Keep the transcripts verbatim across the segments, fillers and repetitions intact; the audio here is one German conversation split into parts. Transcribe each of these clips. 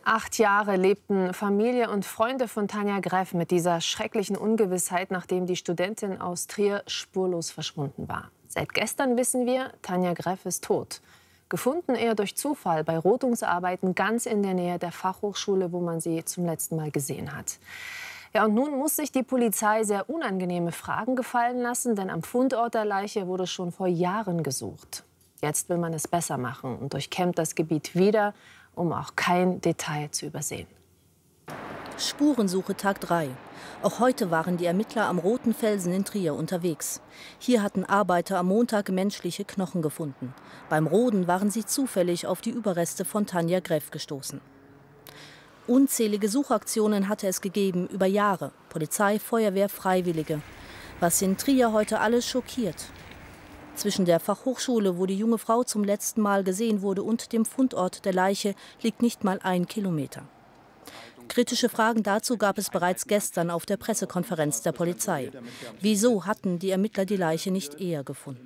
Acht Jahre lebten Familie und Freunde von Tanja Greff mit dieser schrecklichen Ungewissheit, nachdem die Studentin aus Trier spurlos verschwunden war. Seit gestern wissen wir, Tanja Greff ist tot. Gefunden eher durch Zufall bei Rodungsarbeiten ganz in der Nähe der Fachhochschule, wo man sie zum letzten Mal gesehen hat. Ja, und nun muss sich die Polizei sehr unangenehme Fragen gefallen lassen, denn am Fundort der Leiche wurde schon vor Jahren gesucht. Jetzt will man es besser machen und durchkämmt das Gebiet wieder, um auch kein Detail zu übersehen. Spurensuche Tag drei. Auch heute waren die Ermittler am Roten Felsen in Trier unterwegs. Hier hatten Arbeiter am Montag menschliche Knochen gefunden. Beim Roden waren sie zufällig auf die Überreste von Tanja Greff gestoßen. Unzählige Suchaktionen hatte es gegeben, über Jahre. Polizei, Feuerwehr, Freiwillige. Was in Trier heute alles schockiert. Zwischen der Fachhochschule, wo die junge Frau zum letzten Mal gesehen wurde, und dem Fundort der Leiche liegt nicht mal ein Kilometer. Kritische Fragen dazu gab es bereits gestern auf der Pressekonferenz der Polizei. Wieso hatten die Ermittler die Leiche nicht eher gefunden?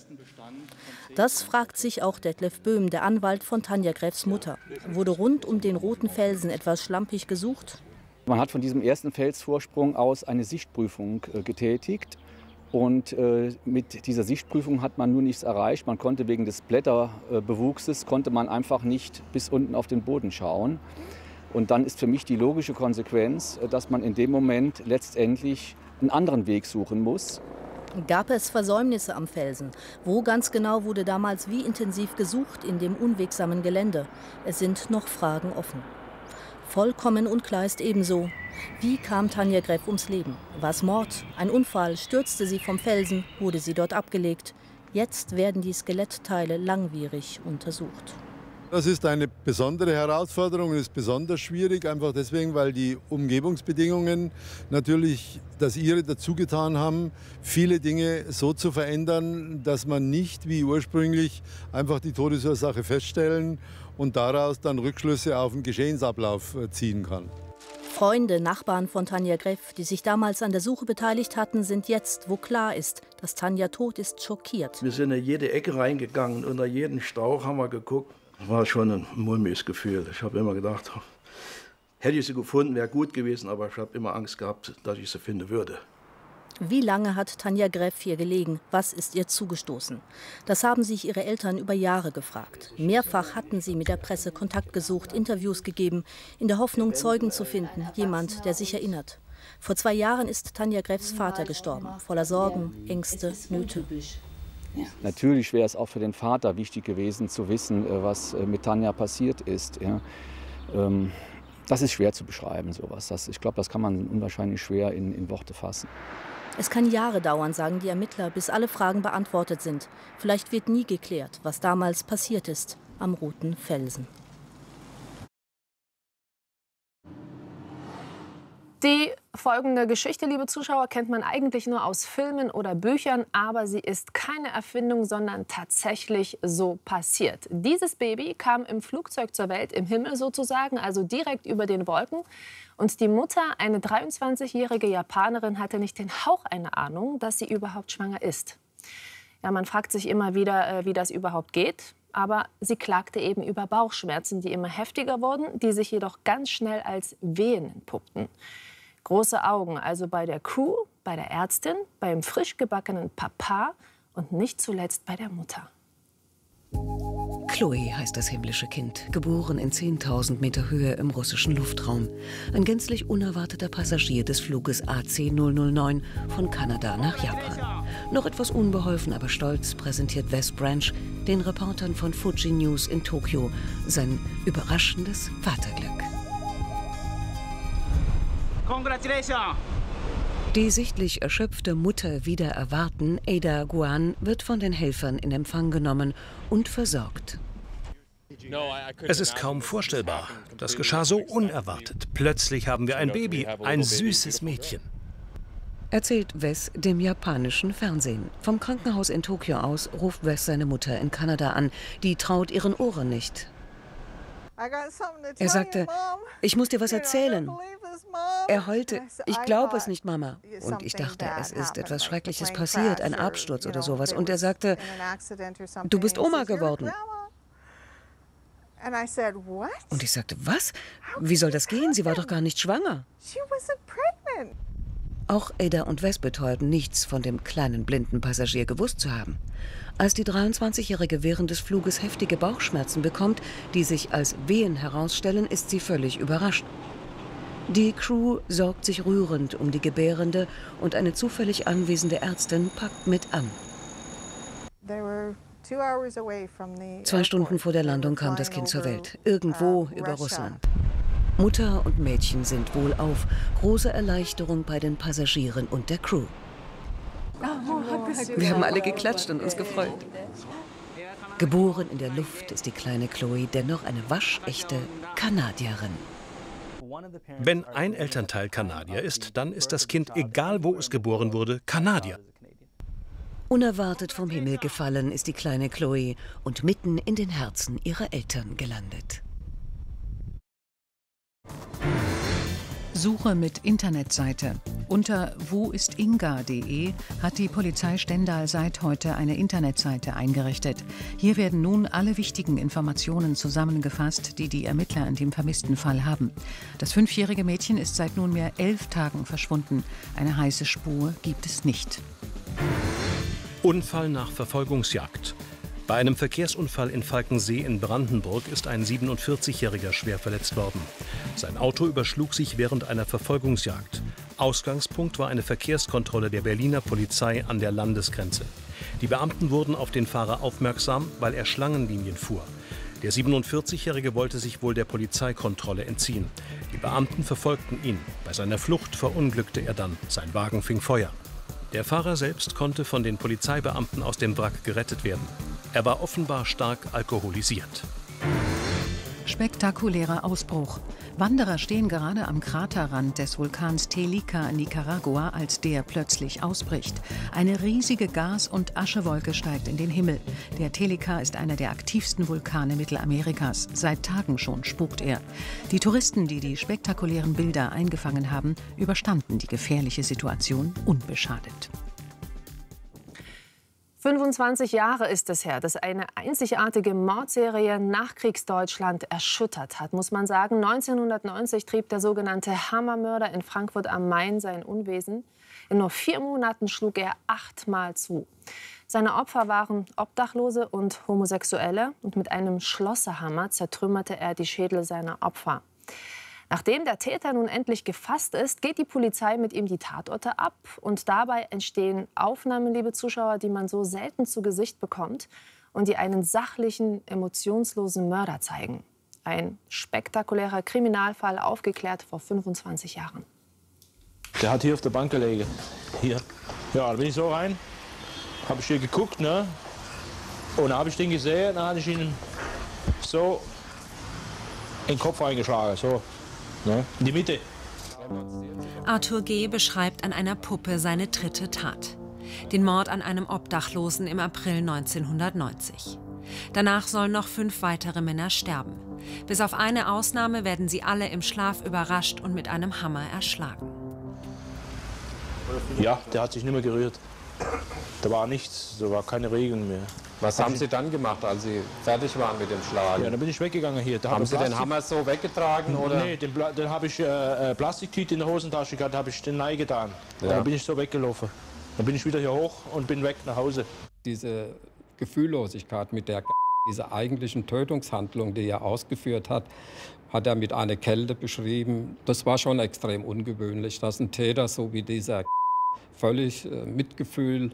Das fragt sich auch Detlef Böhm, der Anwalt von Tanja Greffs Mutter. Wurde rund um den Roten Felsen etwas schlampig gesucht? Man hat von diesem ersten Felsvorsprung aus eine Sichtprüfung äh, getätigt. Und äh, mit dieser Sichtprüfung hat man nur nichts erreicht. Man konnte wegen des Blätterbewuchses, konnte man einfach nicht bis unten auf den Boden schauen. Und dann ist für mich die logische Konsequenz, dass man in dem Moment letztendlich einen anderen Weg suchen muss. Gab es Versäumnisse am Felsen? Wo ganz genau wurde damals wie intensiv gesucht in dem unwegsamen Gelände? Es sind noch Fragen offen. Vollkommen unklar ist ebenso, wie kam Tanja Greff ums Leben? War es Mord? Ein Unfall? Stürzte sie vom Felsen? Wurde sie dort abgelegt? Jetzt werden die Skelettteile langwierig untersucht. Das ist eine besondere Herausforderung und ist besonders schwierig, einfach deswegen, weil die Umgebungsbedingungen natürlich das ihre dazu getan haben, viele Dinge so zu verändern, dass man nicht wie ursprünglich einfach die Todesursache feststellen und daraus dann Rückschlüsse auf den Geschehensablauf ziehen kann. Freunde, Nachbarn von Tanja Greff, die sich damals an der Suche beteiligt hatten, sind jetzt, wo klar ist, dass Tanja tot ist, schockiert. Wir sind in jede Ecke reingegangen, unter jeden Strauch haben wir geguckt. Das war schon ein mulmiges Gefühl. Ich habe immer gedacht, hätte ich sie gefunden, wäre gut gewesen, aber ich habe immer Angst gehabt, dass ich sie finden würde. Wie lange hat Tanja Greff hier gelegen? Was ist ihr zugestoßen? Das haben sich ihre Eltern über Jahre gefragt. Mehrfach hatten sie mit der Presse Kontakt gesucht, Interviews gegeben, in der Hoffnung, Zeugen zu finden, jemand, der sich erinnert. Vor zwei Jahren ist Tanja Greffs Vater gestorben, voller Sorgen, Ängste, Nöte. Natürlich wäre es auch für den Vater wichtig gewesen, zu wissen, was mit Tanja passiert ist. Ja. Das ist schwer zu beschreiben, sowas. Das, ich glaube, das kann man unwahrscheinlich schwer in, in Worte fassen. Es kann Jahre dauern, sagen die Ermittler, bis alle Fragen beantwortet sind. Vielleicht wird nie geklärt, was damals passiert ist am Roten Felsen. Die folgende Geschichte, liebe Zuschauer, kennt man eigentlich nur aus Filmen oder Büchern, aber sie ist keine Erfindung, sondern tatsächlich so passiert. Dieses Baby kam im Flugzeug zur Welt, im Himmel sozusagen, also direkt über den Wolken. Und die Mutter, eine dreiundzwanzigjährige Japanerin, hatte nicht den Hauch einer Ahnung, dass sie überhaupt schwanger ist. Ja, man fragt sich immer wieder, wie das überhaupt geht. Aber sie klagte eben über Bauchschmerzen, die immer heftiger wurden, die sich jedoch ganz schnell als Wehen entpuppten. Große Augen also bei der Crew, bei der Ärztin, beim frisch gebackenen Papa und nicht zuletzt bei der Mutter. Chloe heißt das himmlische Kind, geboren in zehntausend Meter Höhe im russischen Luftraum. Ein gänzlich unerwarteter Passagier des Fluges A C null null neun von Kanada nach Japan. Noch etwas unbeholfen, aber stolz präsentiert Wes Branch den Reportern von Fuji News in Tokio sein überraschendes Vaterglück. Congratulations! Die sichtlich erschöpfte Mutter wider Erwarten, Ada Guan, wird von den Helfern in Empfang genommen und versorgt. Es ist kaum vorstellbar. Das geschah so unerwartet. Plötzlich haben wir ein Baby, ein süßes Mädchen. Erzählt Wes dem japanischen Fernsehen. Vom Krankenhaus in Tokio aus ruft Wes seine Mutter in Kanada an. Die traut ihren Ohren nicht. Er sagte, ich muss dir was erzählen. Er heulte, ich glaube es nicht, Mama. Und ich dachte, es ist etwas Schreckliches passiert, ein Absturz oder sowas. Und er sagte, du bist Oma geworden. Und ich sagte, was? Wie soll das gehen? Sie war doch gar nicht schwanger. Auch Ada und Wes beteuerten nichts von dem kleinen blinden Passagier gewusst zu haben. Als die dreiundzwanzigjährige während des Fluges heftige Bauchschmerzen bekommt, die sich als Wehen herausstellen, ist sie völlig überrascht. Die Crew sorgt sich rührend um die Gebärende und eine zufällig anwesende Ärztin packt mit an. Zwei Stunden vor der Landung kam das Kind zur Welt, irgendwo über Russland. Mutter und Mädchen sind wohlauf. Große Erleichterung bei den Passagieren und der Crew. Wir haben alle geklatscht und uns gefreut. Geboren in der Luft ist die kleine Chloe dennoch eine waschechte Kanadierin. Wenn ein Elternteil Kanadier ist, dann ist das Kind, egal wo es geboren wurde, Kanadier. Unerwartet vom Himmel gefallen ist die kleine Chloe und mitten in den Herzen ihrer Eltern gelandet. Suche mit Internetseite. Unter woistinga punkt de hat die Polizei Stendal seit heute eine Internetseite eingerichtet. Hier werden nun alle wichtigen Informationen zusammengefasst, die die Ermittler in dem vermissten Fall haben. Das fünfjährige Mädchen ist seit nunmehr elf Tagen verschwunden. Eine heiße Spur gibt es nicht. Unfall nach Verfolgungsjagd. Bei einem Verkehrsunfall in Falkensee in Brandenburg ist ein siebenundvierzigjähriger schwer verletzt worden. Sein Auto überschlug sich während einer Verfolgungsjagd. Ausgangspunkt war eine Verkehrskontrolle der Berliner Polizei an der Landesgrenze. Die Beamten wurden auf den Fahrer aufmerksam, weil er Schlangenlinien fuhr. Der siebenundvierzigjährige wollte sich wohl der Polizeikontrolle entziehen. Die Beamten verfolgten ihn. Bei seiner Flucht verunglückte er dann. Sein Wagen fing Feuer. Der Fahrer selbst konnte von den Polizeibeamten aus dem Wrack gerettet werden. Er war offenbar stark alkoholisiert. Spektakulärer Ausbruch. Wanderer stehen gerade am Kraterrand des Vulkans Telika in Nicaragua, als der plötzlich ausbricht. Eine riesige Gas- und Aschewolke steigt in den Himmel. Der Telika ist einer der aktivsten Vulkane Mittelamerikas. Seit Tagen schon spukt er. Die Touristen, die die spektakulären Bilder eingefangen haben, überstanden die gefährliche Situation unbeschadet. fünfundzwanzig Jahre ist es her, dass eine einzigartige Mordserie Nachkriegsdeutschland erschüttert hat, muss man sagen. neunzehnhundertneunzig trieb der sogenannte Hammermörder in Frankfurt am Main sein Unwesen. In nur vier Monaten schlug er achtmal zu. Seine Opfer waren Obdachlose und Homosexuelle. Und mit einem Schlosserhammer zertrümmerte er die Schädel seiner Opfer. Nachdem der Täter nun endlich gefasst ist, geht die Polizei mit ihm die Tatorte ab. Und dabei entstehen Aufnahmen, liebe Zuschauer, die man so selten zu Gesicht bekommt und die einen sachlichen, emotionslosen Mörder zeigen. Ein spektakulärer Kriminalfall, aufgeklärt vor fünfundzwanzig Jahren. Der hat hier auf der Bank gelegen. Hier. Ja, da bin ich so rein, habe ich hier geguckt, ne? Und da habe ich den gesehen, dann hatte ich ihn so in den Kopf eingeschlagen, so. Ja, in die Mitte. Arthur G. beschreibt an einer Puppe seine dritte Tat. Den Mord an einem Obdachlosen im April neunzehnhundertneunzig. Danach sollen noch fünf weitere Männer sterben. Bis auf eine Ausnahme werden sie alle im Schlaf überrascht und mit einem Hammer erschlagen. Ja, der hat sich nicht mehr gerührt. Da war nichts, da war keine Regeln mehr. Was haben Sie dann gemacht, als Sie fertig waren mit dem Schlagen? Ja, dann bin ich weggegangen hier. Da haben hab Sie Plastik... den Hammer so weggetragen? Oder? Nee, den, den habe ich äh, Plastiktüte in der Hosentasche gehabt, habe ich den Nei getan. Ja. Dann bin ich so weggelaufen. Dann bin ich wieder hier hoch und bin weg nach Hause. Diese Gefühllosigkeit mit der diese eigentlichen Tötungshandlung, die er ausgeführt hat, hat er mit einer Kälte beschrieben. Das war schon extrem ungewöhnlich, dass ein Täter so wie dieser völlig äh, mitgefühllos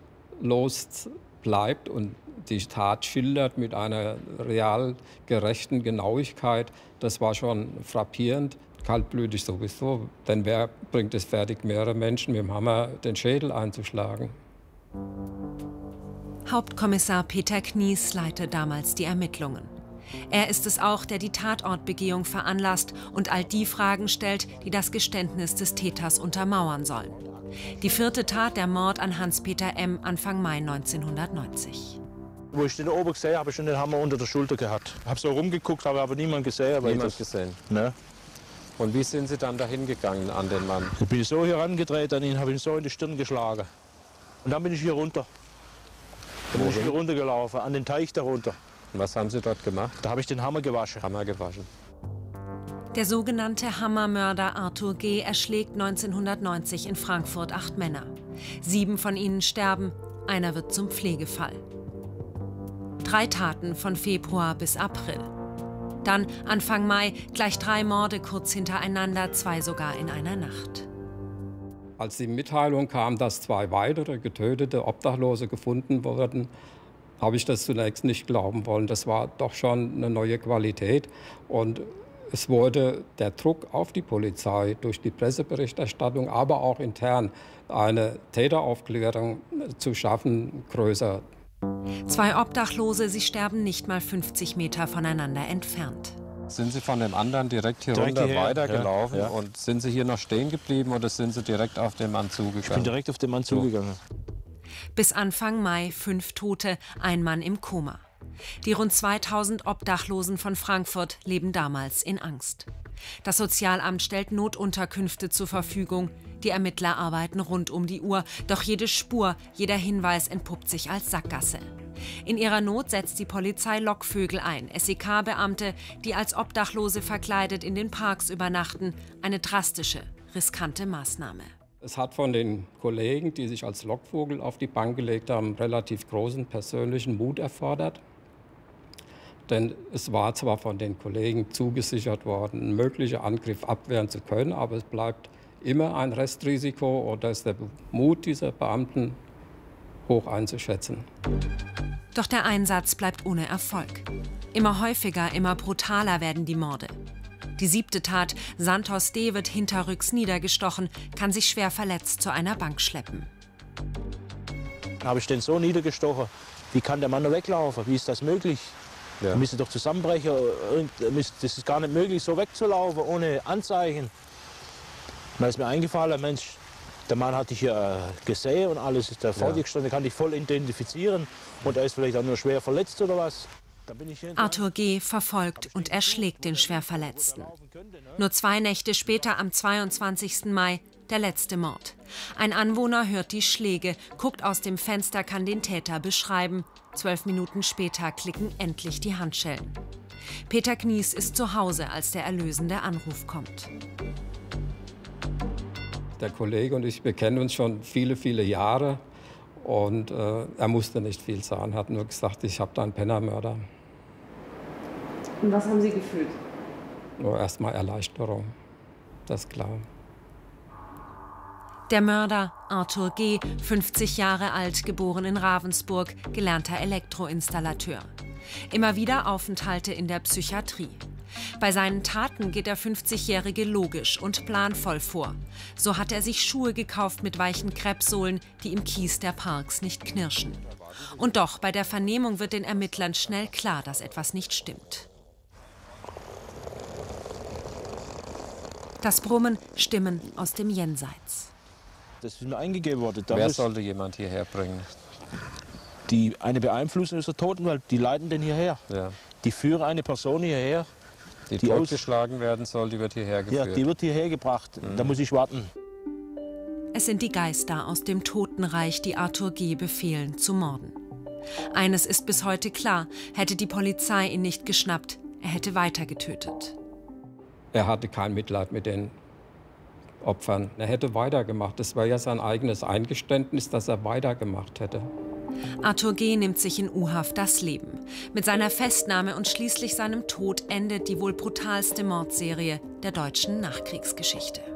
bleibt und die Tat schildert mit einer real gerechten Genauigkeit. Das war schon frappierend, kaltblütig sowieso. Denn wer bringt es fertig, mehrere Menschen mit dem Hammer den Schädel einzuschlagen? Hauptkommissar Peter Knies leitet damals die Ermittlungen. Er ist es auch, der die Tatortbegehung veranlasst und all die Fragen stellt, die das Geständnis des Täters untermauern sollen. Die vierte Tat, der Mord an Hans-Peter M. Anfang Mai neunzehnhundertneunzig. Wo ich den oben gesehen habe, habe ich schon den Hammer unter der Schulter gehabt. Ich habe so rumgeguckt, habe aber niemand gesehen. Niemand das, gesehen. Ne? Und wie sind Sie dann dahin gegangen an den Mann? Ich bin so hier rangedreht an ihn, habe ihn so in die Stirn geschlagen. Und dann bin ich hier runter. Dann bin ich hier runtergelaufen, an den Teich darunter. Was haben Sie dort gemacht? Da habe ich den Hammer gewaschen. Hammer gewaschen. Der sogenannte Hammermörder Arthur G. erschlägt neunzehnhundertneunzig in Frankfurt acht Männer. Sieben von ihnen sterben, einer wird zum Pflegefall. Drei Taten von Februar bis April. Dann Anfang Mai gleich drei Morde kurz hintereinander, zwei sogar in einer Nacht. Als die Mitteilung kam, dass zwei weitere getötete Obdachlose gefunden wurden, habe ich das zunächst nicht glauben wollen. Das war doch schon eine neue Qualität. Und es wurde der Druck auf die Polizei durch die Presseberichterstattung, aber auch intern eine Täteraufklärung zu schaffen, größer. Zwei Obdachlose, sie sterben nicht mal fünfzig Meter voneinander entfernt. Sind Sie von dem anderen direkt hier Direkt runter hierher, weitergelaufen? ja, ja. Und sind Sie hier noch stehen geblieben oder sind Sie direkt auf den Mann zugegangen? Ich bin direkt auf den Mann zugegangen. Bis Anfang Mai fünf Tote, ein Mann im Koma. Die rund zweitausend Obdachlosen von Frankfurt leben damals in Angst. Das Sozialamt stellt Notunterkünfte zur Verfügung. Die Ermittler arbeiten rund um die Uhr. Doch jede Spur, jeder Hinweis entpuppt sich als Sackgasse. In ihrer Not setzt die Polizei Lockvögel ein, S E K-Beamte, die als Obdachlose verkleidet in den Parks übernachten. Eine drastische, riskante Maßnahme. Es hat von den Kollegen, die sich als Lockvogel auf die Bank gelegt haben, relativ großen persönlichen Mut erfordert. Denn es war zwar von den Kollegen zugesichert worden, einen möglichen Angriff abwehren zu können, aber es bleibt immer ein Restrisiko oder ist der Mut dieser Beamten hoch einzuschätzen. Doch der Einsatz bleibt ohne Erfolg. Immer häufiger, immer brutaler werden die Morde. Die siebte Tat, Santos D. wird hinterrücks niedergestochen, kann sich schwer verletzt zu einer Bank schleppen. Habe ich den so niedergestochen? Wie kann der Mann noch weglaufen? Wie ist das möglich? Ja. Er müsste doch zusammenbrechen. Das ist gar nicht möglich, so wegzulaufen, ohne Anzeichen. Da ist mir eingefallen, Mensch, der Mann hat dich ja gesehen und alles ist da vor dir gestanden, kann dich voll identifizieren. Und er ist vielleicht auch nur schwer verletzt oder was. Da bin ich Arthur G. verfolgt und erschlägt den Schwerverletzten. Nur zwei Nächte später, am zweiundzwanzigsten Mai, der letzte Mord. Ein Anwohner hört die Schläge, guckt aus dem Fenster, kann den Täter beschreiben. Zwölf Minuten später klicken endlich die Handschellen. Peter Knies ist zu Hause, als der erlösende Anruf kommt. Der Kollege und ich, wir kennen uns schon viele, viele Jahre. Und äh, er musste nicht viel sagen, hat nur gesagt, ich habe da einen Pennermörder. Und was haben Sie gefühlt? Nur erstmal Erleichterung, das ist klar. Der Mörder, Arthur G., fünfzig Jahre alt, geboren in Ravensburg, gelernter Elektroinstallateur. Immer wieder Aufenthalte in der Psychiatrie. Bei seinen Taten geht der fünfzigjährige logisch und planvoll vor. So hat er sich Schuhe gekauft mit weichen Kreppsohlen, die im Kies der Parks nicht knirschen. Und doch, bei der Vernehmung wird den Ermittlern schnell klar, dass etwas nicht stimmt. Das Brummen, Stimmen aus dem Jenseits. Das ist mir eingegeben worden. Da Wer sollte jemand hierher bringen? Die, eine Beeinflussung ist der Totenwelt, die leiten den hierher. Ja. Die führen eine Person hierher. Die, die totgeschlagen werden soll, die wird hierher geführt. Ja, die wird hierher gebracht. Mhm. Da muss ich warten. Es sind die Geister aus dem Totenreich, die Arthur G. befehlen, zu morden. Eines ist bis heute klar: Hätte die Polizei ihn nicht geschnappt, er hätte weiter getötet. Er hatte kein Mitleid mit den Opfern. Er hätte weitergemacht. Das war ja sein eigenes Eingeständnis, dass er weitergemacht hätte. Arthur G. nimmt sich in U-Haft das Leben. Mit seiner Festnahme und schließlich seinem Tod endet die wohl brutalste Mordserie der deutschen Nachkriegsgeschichte.